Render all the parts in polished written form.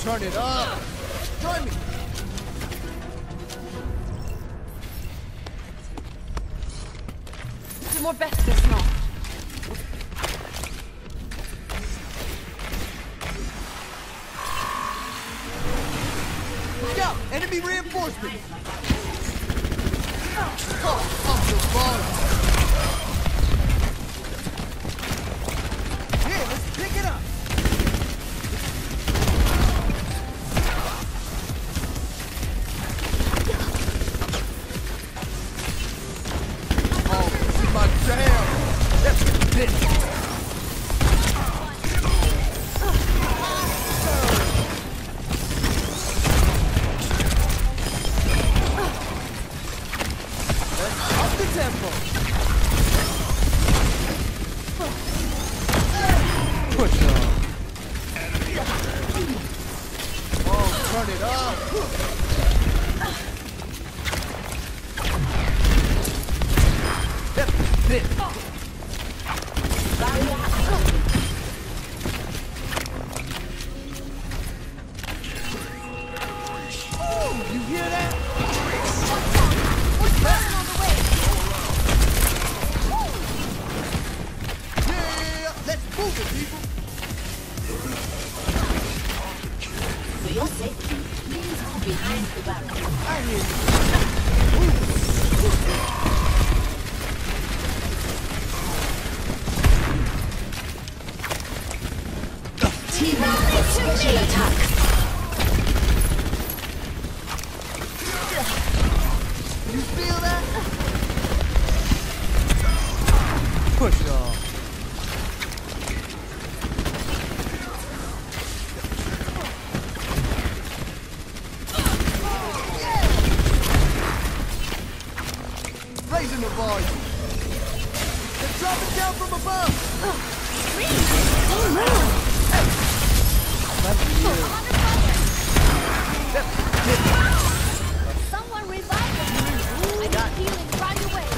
Turn it up! Join me! Du mår bättre snart. Look out! Enemy reinforcement! Off the ball! Here, let's pick it up! Oh, this is my jam! Let's get this! Tempo. Push on. Oh, turn it up. Oh, you hear that? What's that? On the way. Let's move it, people! For your safety, please move behind the barrel. I hear you. Team up for special attack. You feel that? Push on. Raising the volume. They're dropping down from above. Someone revive them. I got healing right away.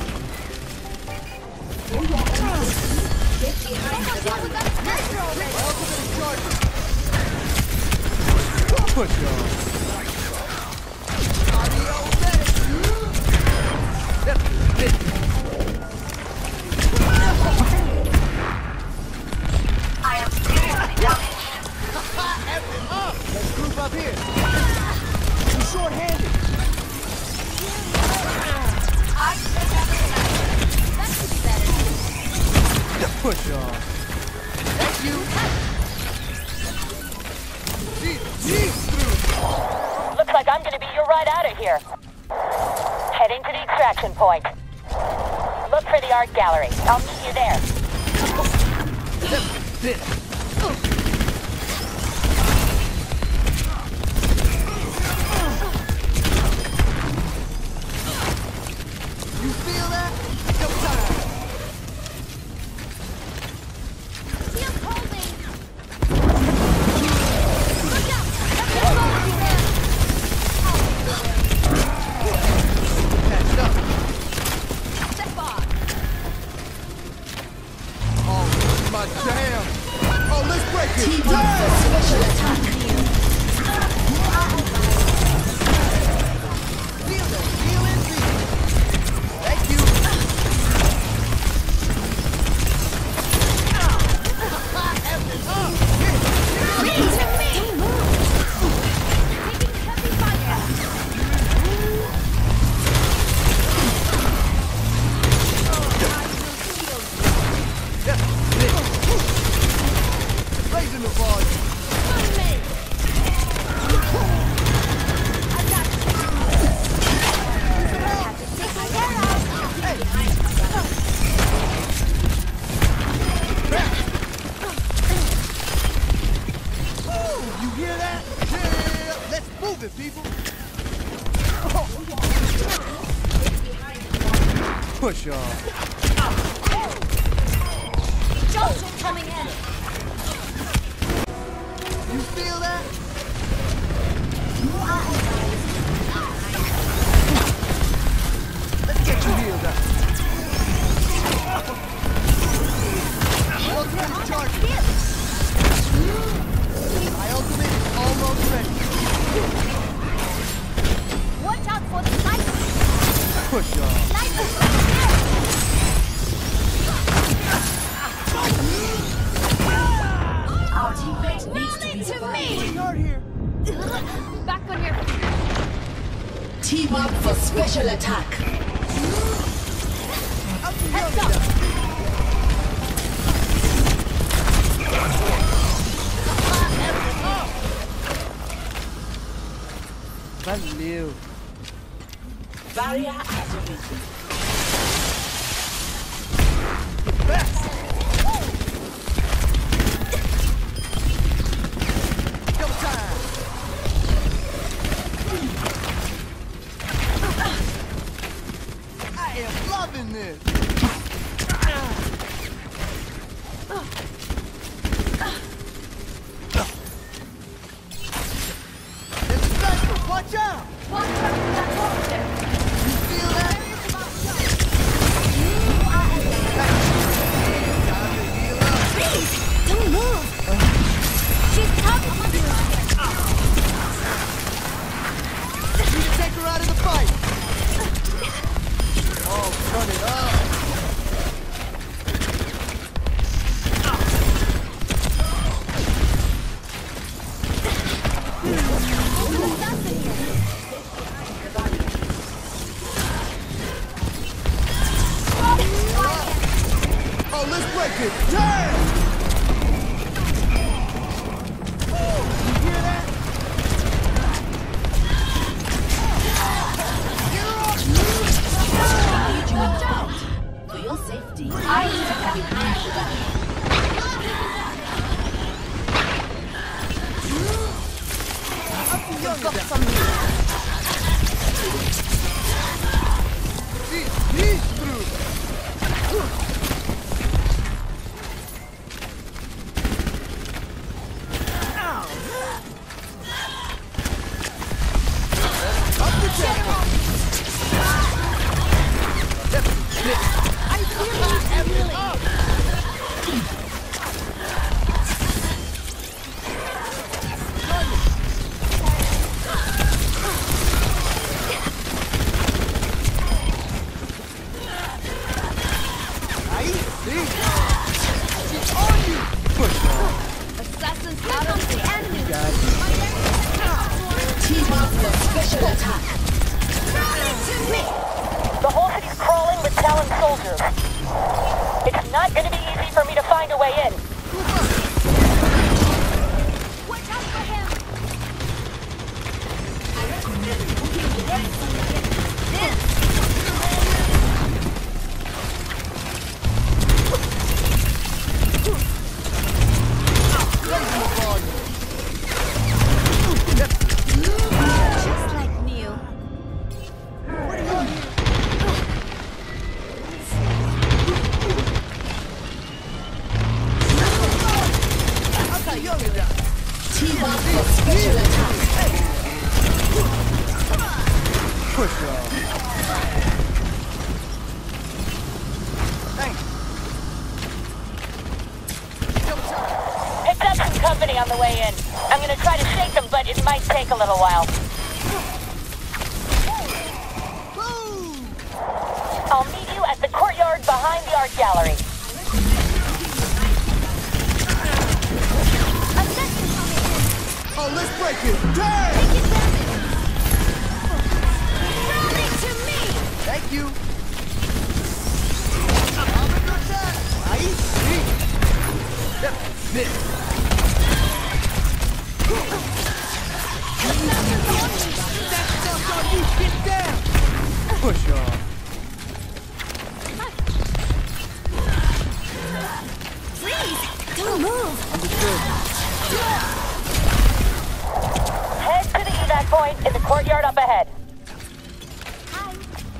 Get behind the barrel. We got a sniper already. Ultimate is charging. Push on. I am seriously damaged. Let's group up here. We're short-handed. That could be better. Push on. Thank you. Jeez through. Looks like I'm gonna be your ride out of here. Heading to the extraction point. Look for the art gallery. I'll meet you there. You feel that? Go time. Shield holding. Look out. Patched up. Step on. Oh, this is my jam. Oh, let's break it. Team up for special attack. Feel the healing beat. Thank you. Raising the volume. You hear that? Yeah, let's move it, people. Push on. Johnson coming in. You feel that? Let's get you healed up. My ultimate is charging. My ultimate is almost special attack. Heads up. Valeu. Barrier activated. Double time. I am loving this. It's special. Watch out. You feel that? Time to heal up. Please, don't move. She's talking to you. Need to take her out of the fight. Oh, turn it up. Oh, let's break it. Damn! You hear that? For your safety, I need to be behind the barrier. He's through. Up the tempo. I feel it. Up. Ahí, sí. She's on you. Push on. Assassins out of the enemy. Got it. Team up for special attack. The whole city's crawling with Talon soldiers. It's not going to be easy for me to find a way in. Watch out for him. Just like new. Team up for special attack. Push on. Thanks. Picked up some company on the way in. I'm going to try to shake them, but it might take a little while. I'll meet you at the courtyard behind the art gallery. Oh, let's break it. Damn! Take advantage. Throw it to me. Thank you. I'm in your attack. Ahí, sí. That's it. That stuff's on you. Get down. Push on. Please, don't move. Understood. Head to the evac point in the courtyard up ahead. Hi.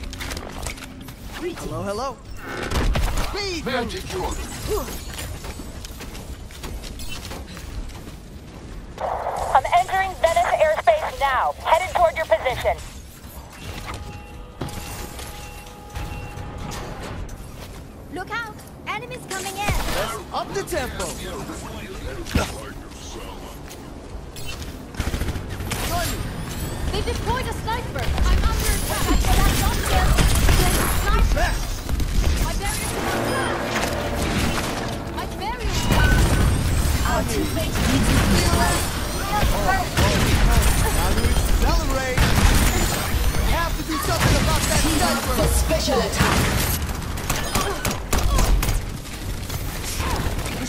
Hello, hello. Speed. I'm entering Venice airspace now, headed toward your position. Look out. Enemies coming in. Up the tempo. They deployed a sniper. I'm under attack. That's not fair. Sniper. My barrier is my barrier is Our teammates need to heal up. Now to accelerate. We have to do something about that.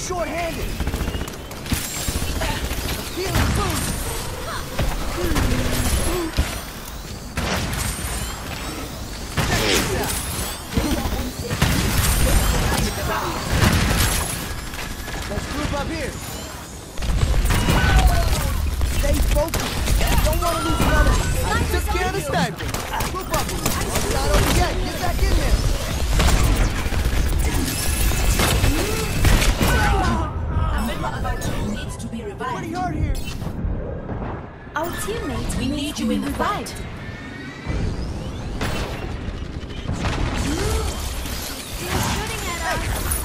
short-handed. Feeling boost. Let's group up here. Stay focused. Don't want to lose another. I took care of the sniper. Group up. It's not over yet. Get back in there. A member of our team needs to be revived. Pretty hard here. Our teammates, we need you in the fight. Shooting at us.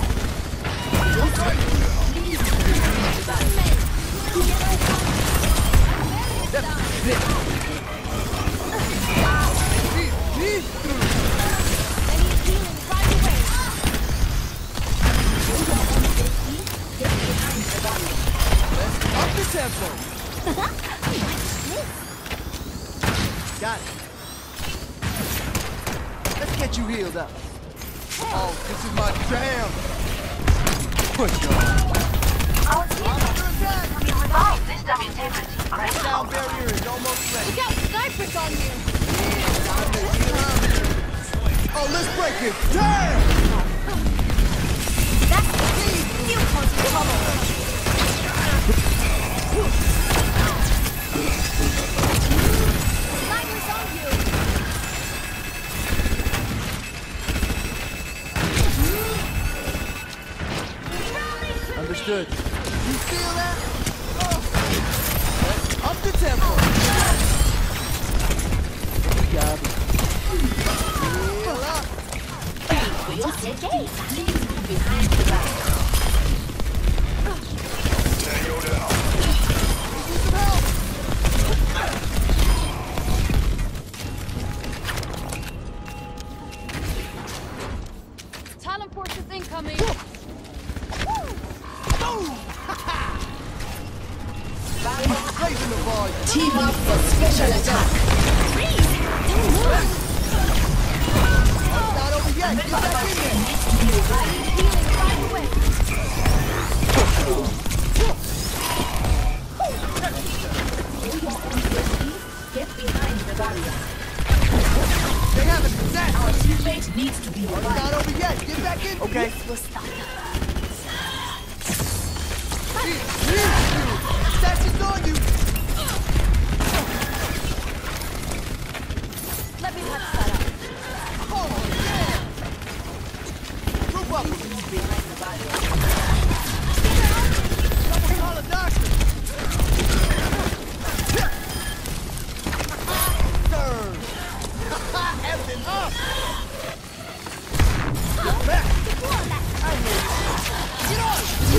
Up the tempo. Got it. Let's get you healed up. Oh, this is my jam. Push on. Sound barrier is almost ready. We got snipers on you. Oh, let's break it. Damn! That's the key. You cause trouble. Snipers on you. Understood. You feel that? Oh. Up the tempo. Got it. Heal up. For your safety, please move behind the back. Need some help. Talon forces incoming. Boom! Raising the volume. Team up for special attack. It's not over yet. Get back in there. Needs to be revived. Healing right away. Get behind the barrier. They have a possessed. Our teammate needs to be It's revived. not over yet. Get back in. Okay. Stats is on you. Let me touch that up. Oh, yeah. Group up. Behind the barrier. Someone call a doctor. Serve. Everything up. Get back. I know. Get on.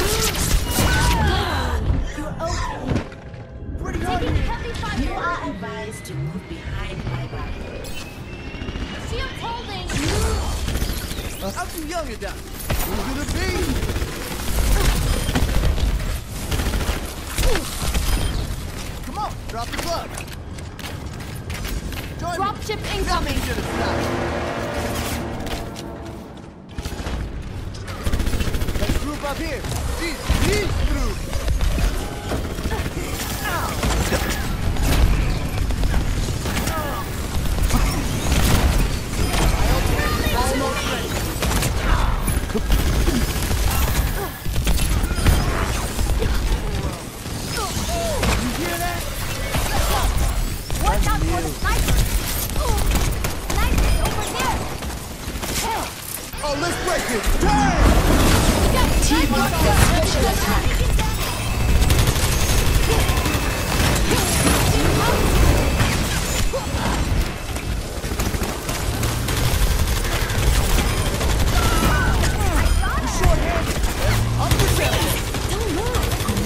You're okay. Pretty hard Taking here. heavy You fire. are advised to move behind my barrier. Shield holding. I'm too young to die. Who's gonna be? Come on, drop the glove. Join me. Dropship incoming. Should have stopped. Let's group up here. He's through. Almost ready. You hear that? Watch out for the sniper. Snipers over there. Oh, let's break it. Damn! We got Team up for special attack. You're short-handed. Up the tempo. Don't move.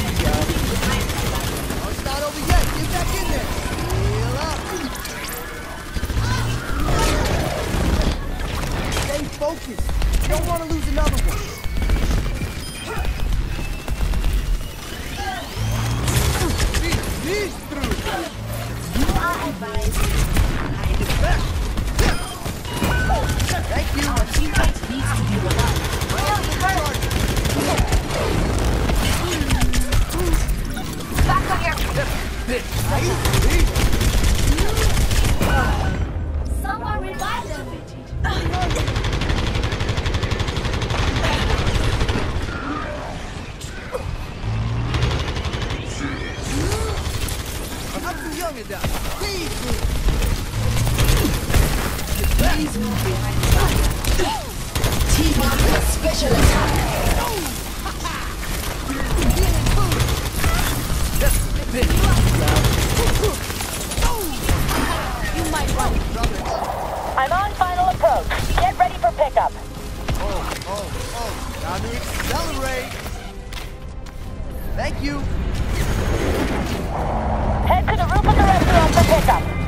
Oh, it's not over yet. Get back in there. Heal up. Stay focused. You don't want to lose another one. Special attack. You might run. I'm on final approach. Get ready for pickup. Time to accelerate. Thank you. Head to the roof of the restaurant for pickup.